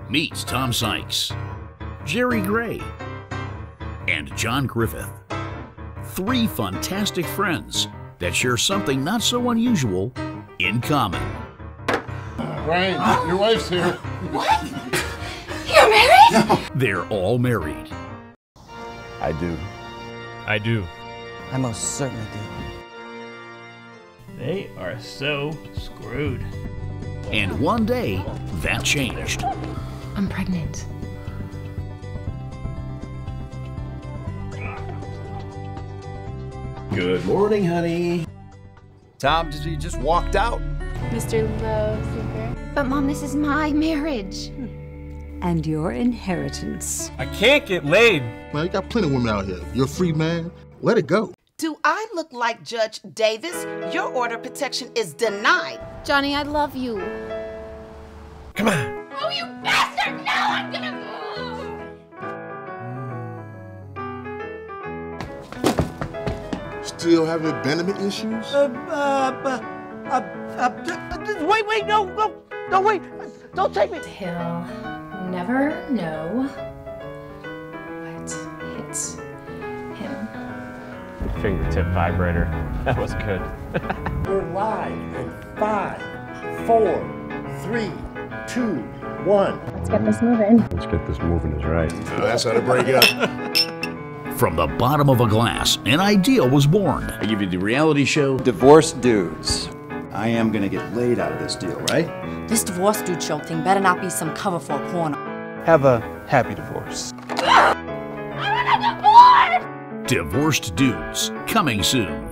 Meet Tom Sykes, Jerry Gray, and John Griffith. Three fantastic friends that share something not so unusual in common. Brian, your wife's here. What? You're married? No. They're all married. I do. I do. I most certainly do. They are so screwed. And one day, that changed. I'm pregnant. Good morning, honey. Tom just walked out. Mr. Love Seeker. But Mom, this is my marriage. And your inheritance. I can't get laid. Man, you got plenty of women out here. You're a free man. Let it go. Do I look like Judge Davis? Your order of protection is denied. Johnny, I love you. Come on. Oh, you bastard! No, I'm gonna... Still having abandonment issues? Wait, no, wait. Don't take me. He'll never know what hit him. Fingertip vibrator. That was good. We're live in 5, 4, 3, 2, 1. Let's get this moving. Let's get this moving is right. That's how to break it up. From the bottom of a glass, an idea was born. I give you the reality show. Divorced dudes. I am gonna get laid out of this deal, right? This divorce dude show thing better not be some cover for a porno. Have a happy divorce. I'm gonna divorce! Divorced Dudes, coming soon.